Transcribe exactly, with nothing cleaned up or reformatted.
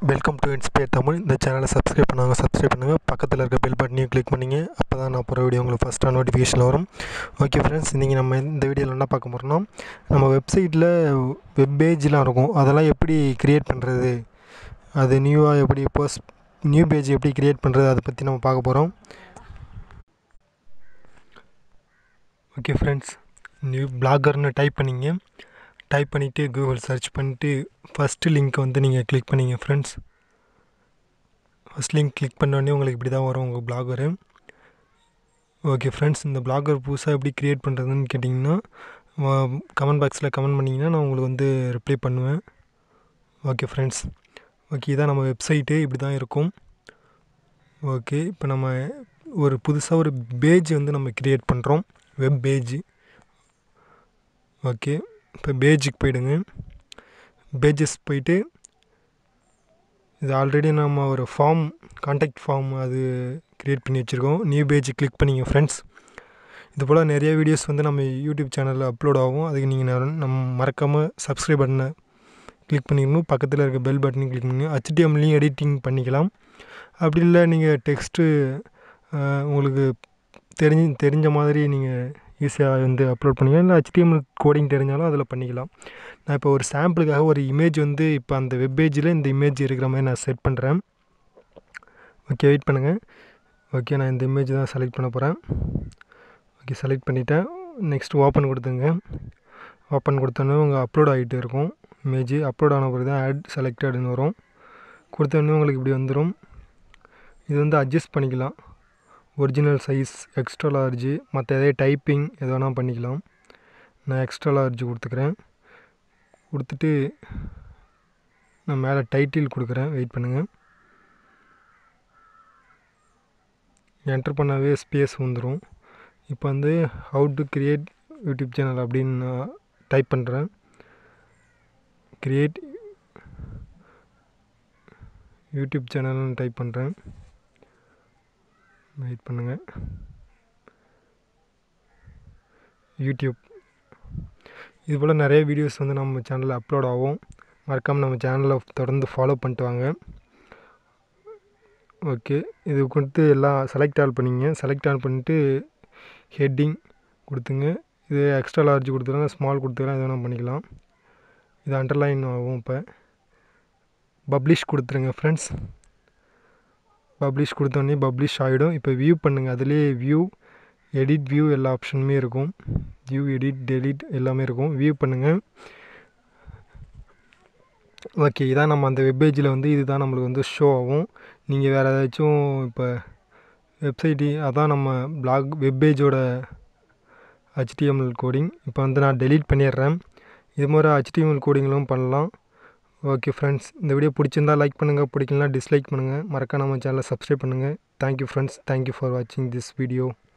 Welcome to inspire Tamil. இந்த சேனலை subscribe பண்ணாங்க சப்ஸ்கிரைப் பண்ணுங்கள். பக்கத்தில் இருக்க பெல் பட்டனையும் கிளிக் பண்ணிங்க. அப்போ தான் நான் போகிற வீடியோ உங்களுக்கு ஃபஸ்ட்டாக நோட்டிஃபிகேஷன் வரும். ஓகே ஃப்ரெண்ட்ஸ், இன்றைக்கி நம்ம இந்த வீடியோவில் என்ன பார்க்க போகிறோம்னா, நம்ம வெப்சைட்டில் வெப் பேஜ்லாம் இருக்கும், அதெல்லாம் எப்படி க்ரியேட் பண்ணுறது, அது நியூவாக எப்படி போஸ்ட் நியூ பேஜ் எப்படி க்ரியேட் பண்ணுறது, அதை பற்றி நம்ம பார்க்க போகிறோம். ஓகே ஃப்ரெண்ட்ஸ், நியூ பிளாகர்னு டைப் பண்ணிங்க. டைப் பண்ணிவிட்டு கூகுள் சர்ச் பண்ணிவிட்டு ஃபஸ்ட்டு லிங்க்கை வந்து நீங்கள் கிளிக் பண்ணிங்க ஃப்ரெண்ட்ஸ். ஃபஸ்ட் லிங்க் கிளிக் பண்ணோடனே உங்களுக்கு இப்படி தான் வரும் உங்கள் பிளாகரு. ஓகே ஃப்ரெண்ட்ஸ், இந்த பிளாகர் புதுசாக எப்படி க்ரியேட் பண்ணுறதுன்னு கேட்டிங்கன்னா கமெண்ட் பாக்ஸில் கமெண்ட் பண்ணிங்கன்னா நான் உங்களுக்கு வந்து ரிப்ளை பண்ணுவேன். ஓகே ஃப்ரெண்ட்ஸ், ஓகே இதான் நம்ம வெப்சைட்டு, இப்படி தான் இருக்கும். ஓகே, இப்போ நம்ம ஒரு புதுசாக ஒரு பேஜ் வந்து நம்ம க்ரியேட் பண்ணுறோம், வெப் பேஜ். ஓகே, இப்போ பேஜுக்கு போய்டுங்க. பேஜஸ் போயிட்டு இது ஆல்ரெடி நம்ம ஒரு ஃபார்ம் கான்டாக்ட் ஃபார்ம் அது க்ரியேட் பண்ணி வச்சுருக்கோம். நியூ பேஜ் கிளிக் பண்ணிங்க ஃப்ரெண்ட்ஸ். இது போல் நிறைய வீடியோஸ் வந்து நம்ம யூடியூப் சேனலில் அப்லோட் ஆகும். அதுக்கு நீங்கள் நம்ம மறக்காமல் சப்ஸ்கிரைப் பட்டனை கிளிக் பண்ணிக்கணும். பக்கத்தில் இருக்க பெல் பட்டனையும் கிளிக் பண்ணி ஹெச்டிஎம்லையும் எடிட்டிங் பண்ணிக்கலாம். அப்படி இல்லை நீங்கள் டெக்ஸ்ட்டு உங்களுக்கு தெரிஞ்சு தெரிஞ்ச மாதிரி நீங்கள் ஈஸியாக வந்து அப்லோட் பண்ணிக்கலாம். இல்லை ஹெச்டிஎம்எல் கோடிங் தெரிஞ்சாலும் அதில் பண்ணிக்கலாம். நான் இப்போ ஒரு சாம்பிளுக்காக ஒரு இமேஜ் வந்து இப்போ அந்த வெப் பேஜில் இந்த இமேஜ் இருக்கிற மாதிரி நான் செட் பண்ணுறேன். ஓகே, வெயிட் பண்ணுங்கள். ஓகே, நான் இந்த இமேஜ் தான் செலக்ட் பண்ண போகிறேன். ஓகே, செலக்ட் பண்ணிவிட்டேன். நெக்ஸ்ட் ஓப்பன் கொடுத்துங்க. ஓப்பன் கொடுத்தோன்னே உங்கள் அப்லோட் ஆகிட்டு இருக்கும் இமேஜ். அப்லோட் ஆன பிறகு தான் ஆட் செலக்டட்னு வரும். கொடுத்தோடனே உங்களுக்கு இப்படி வந்துடும். இது வந்து அட்ஜஸ்ட் பண்ணிக்கலாம், ஒரிஜினல் சைஸ், எக்ஸ்ட்ரா லார்ஜு, மற்ற எதாவது டைப்பிங் எது வேணால் பண்ணிக்கலாம். நான் எக்ஸ்ட்ரா லார்ஜ் கொடுத்துக்கிறேன். கொடுத்துட்டு நான் மேலே டைட்டில் கொடுக்குறேன். வெயிட் பண்ணுங்கள். என்டர் பண்ணாவே ஸ்பேஸ் வந்துடும். இப்போ வந்து how to create YouTube channel அப்படின்னு நான் டைப் பண்ணுறேன். கிரியேட் யூடியூப் சேனல்னு டைப் பண்ணுறேன். வெயிட் பண்ணுங்கள். யூடியூப் இது போல் நிறைய வீடியோஸ் வந்து நம்ம சேனலில் அப்லோட் ஆகும். மறக்காமல் நம்ம சேனலை தொடர்ந்து ஃபாலோ பண்ணிட்டு வாங்க. ஓகே, இது கொடுத்து எல்லாம் செலக்ட் ஆல் பண்ணிங்க. செலக்ட் ஆல் பண்ணிவிட்டு ஹெட்டிங் கொடுத்துங்க. இது எக்ஸ்ட்ரா லார்ஜ் கொடுத்துக்கலாம், ஸ்மால் கொடுத்துக்கலாம், எது வேணால் பண்ணிக்கலாம். இது அண்டர்லைன் ஆகும். இப்போ பப்ளிஷ் கொடுத்துருங்க ஃப்ரெண்ட்ஸ். பப்ளிஷ் கொடுத்தோடனே பப்ளிஷ் ஆகிடும். இப்போ வியூ பண்ணுங்கள். அதிலே வியூ, எடிட், வியூ எல்லா ஆப்ஷனுமே இருக்கும். வியூ, எடிட், டெலிட் எல்லாமே இருக்கும். வியூ பண்ணுங்கள். ஓகே, இதான் நம்ம அந்த வெப் பேஜில் வந்து இது தான் நம்மளுக்கு வந்து ஷோ ஆகும். நீங்கள் வேறு ஏதாச்சும் இப்போ வெப்சைட்டு அதான் நம்ம பிளாக் வெப் பேஜோட ஹெச்டிஎம்எல் கோடிங். இப்போ வந்து நான் டெலீட் பண்ணிடுறேன். இது மாதிரி ஹெச்டிஎம்எல் கோடிங்களும் பண்ணலாம். ஓகே ஃப்ரெண்ட்ஸ், இந்த வீடியோ பிடிச்சிருந்தால் லைக் பண்ணுங்கள், பிடிக்கலனா டிஸ்லைக் பண்ணுங்கள். மறக்காம நம்ம சேனலை சப்ஸ்கிரைப் பண்ணுங்கள். தேங்க்யூ ஃப்ரெண்ட்ஸ், தேங்க்யூ ஃபார் வாட்சிங் திஸ் வீடியோ.